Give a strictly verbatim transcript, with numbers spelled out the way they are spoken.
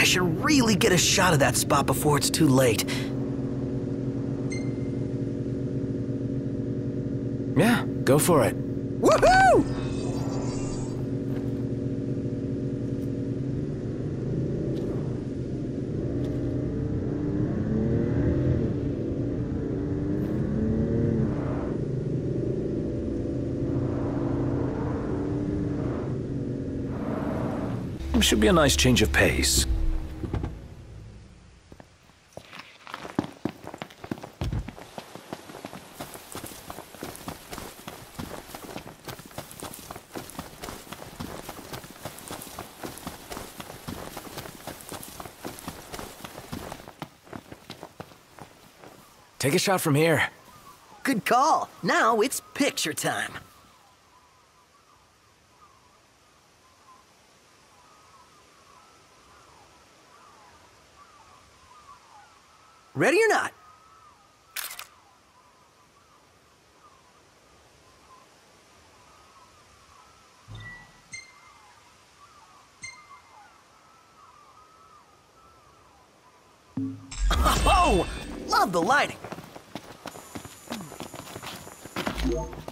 should really get a shot of that spot before it's too late. Yeah, go for it. Woohoo! Should be a nice change of pace. Take a shot from here. Good call. Now it's picture time. Ready or not? Oh, love the lighting.